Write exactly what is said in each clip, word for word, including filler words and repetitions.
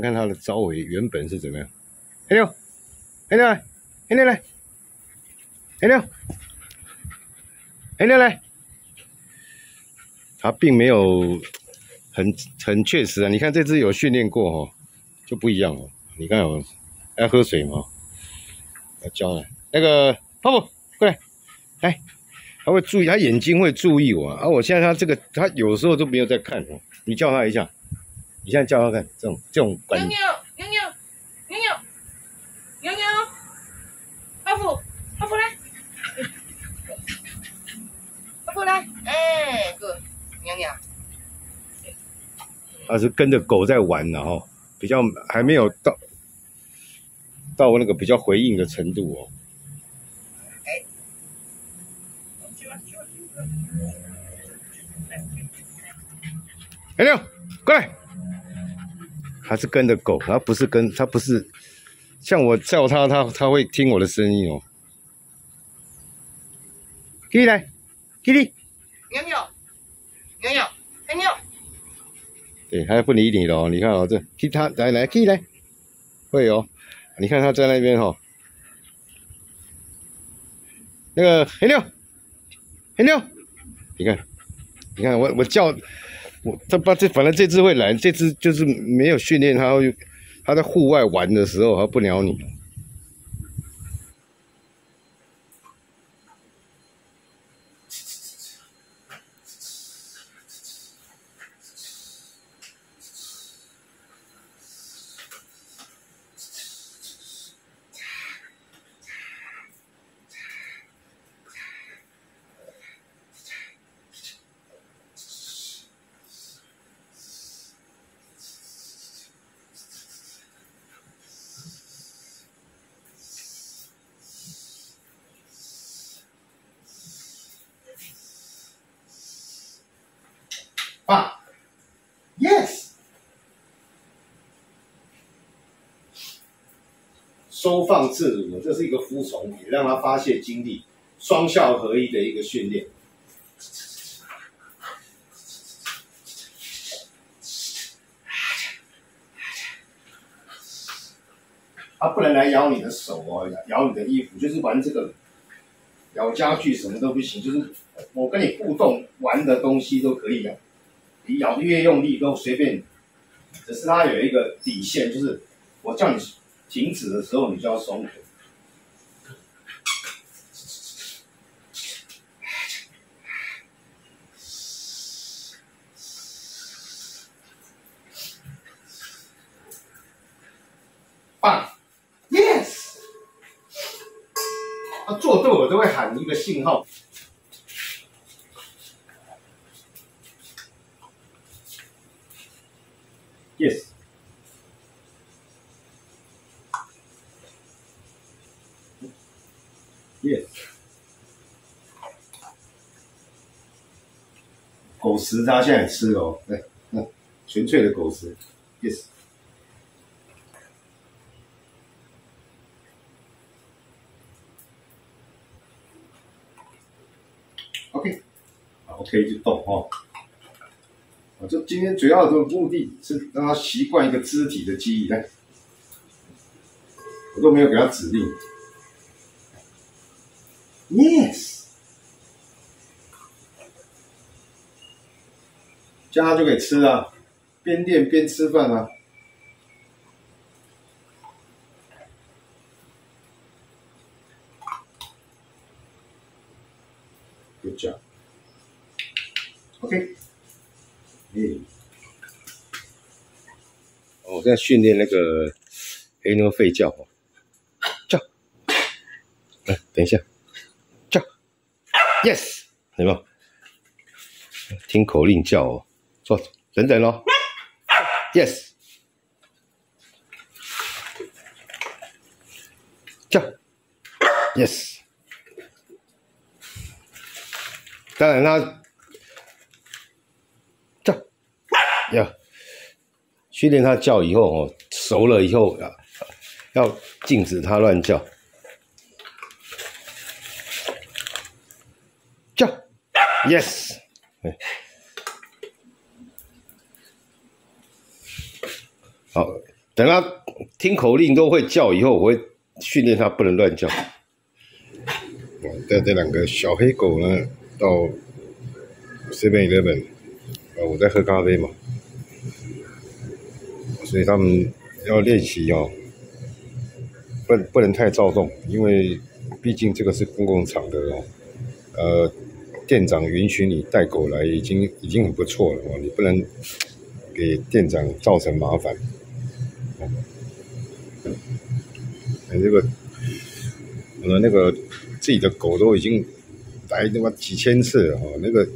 看它的招尾原本是怎么样。黑妞，黑妞来，黑妞来，黑妞，黑妞来。它并没有很很确实啊。你看这只有训练过哦，就不一样哦。你看哦，要喝水吗？要教了。那个泡泡过来，来。 他会注意，他眼睛会注意我啊！我现在他这个，他有时候都没有在看哦。你叫他一下，你现在叫他看，这种这种感觉。 妞妞妞妞妞妞妞，泡芙泡芙来，泡芙来，哎 ，good， 妞妞。 他是跟着狗在玩的哦，比较还没有到到那个比较回应的程度哦。 黑妞，过来！他是跟着狗，他不是跟，他不是像我叫他，他他会听我的声音哦。Kitty 来 ，Kitty， 妞妞，妞妞，黑妞。 对，他不理你了哦。你看哦，这 Kitty 他来来 ，Kitty 来，会哦。你看他在那边哦。那个黑妞，黑妞，你看，你看我我叫。 我他把这反正这只会来，这只就是没有训练，它会它在户外玩的时候，它不鸟你。啊 ，yes， 收放自如，这是一个服从，也让他发泄精力，双效合一的一个训练。他不能来咬你的手哦，咬你的衣服，就是玩这个，咬家具什么都不行，就是我跟你互动玩的东西都可以咬。 你咬的越用力都随便，只是它有一个底线，就是我叫你停止的时候，你就要松口。棒 ，yes。他做对我都会喊一个信号。 Yes. Yes. 狗食它现在吃哦，来，嗯，纯粹的狗食。Yes. OK， 好 ，OK 就动哦。 我这今天主要的目的是让他习惯一个肢体的记忆。来，我都没有给他指令。Yes， 这样他就可以吃啊，边练边吃饭啊。Good job。OK。 嗯，我在训练那个黑妞吠叫哦，叫，来，等一下，叫 ，yes， 有没有？听口令叫哦，坐，等等哦 ，yes， 叫 ，yes， 当然他。 要训练它叫以后哦，熟了以后啊，要禁止它乱叫。叫 ，yes， 好， 等他听口令都会叫以后，我会训练他不能乱叫。带这两个小黑狗呢，到 seven eleven， 呃，我在喝咖啡嘛，所以他们要练习哦，不不能太躁动，因为毕竟这个是公共场合哦，呃。店长允许你带狗来，已经已经很不错了哦，你不能给店长造成麻烦。哦，这个我的那个自己的狗都已经来他妈几千次了哦，那个，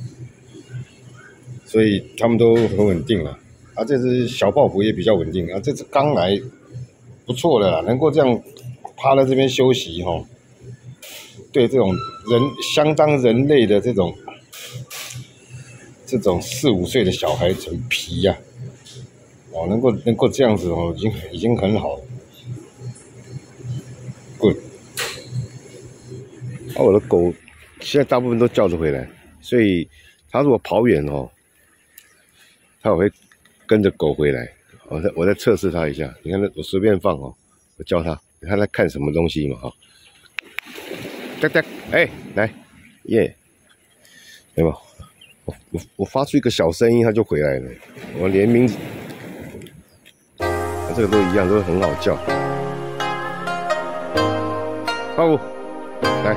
所以他们都很稳定了。啊，这只小泡芙也比较稳定啊，这只刚来不错的啦，能够这样趴在这边休息哈。哦，对这种人相当人类的这种这种四五岁的小孩很皮呀，啊，哦，能够能够这样子哦，已经已经很好了。Good。啊，我的狗现在大部分都叫着回来，所以它如果跑远哦，它也会跟着狗回来。我在我在测试它一下，你看我随便放哦，我教它，它在看什么东西嘛哈。哒哒，哎，来，耶，有没有？我我我发出一个小声音，它就回来了。我连名字，这个都一样，都很好叫。泡芙，来。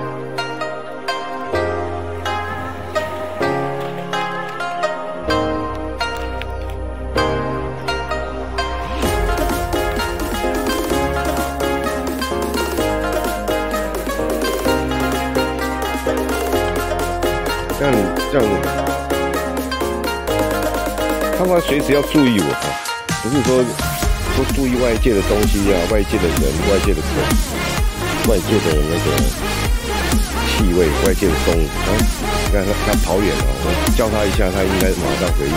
这样这样，他们随时要注意我啊，不是说说注意外界的东西啊，外界的人、外界的狗、外界的那个气味、外界的动物。啊，你看他他跑远了，我叫他一下，他应该马上回应。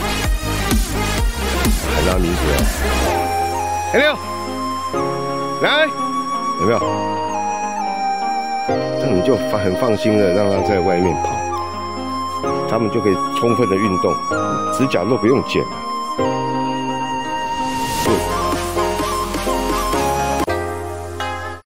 喊他名字啊，黑六，来，有没有？这样你就很放心的让他在外面跑。他们就可以充分的运动，指甲都不用剪了。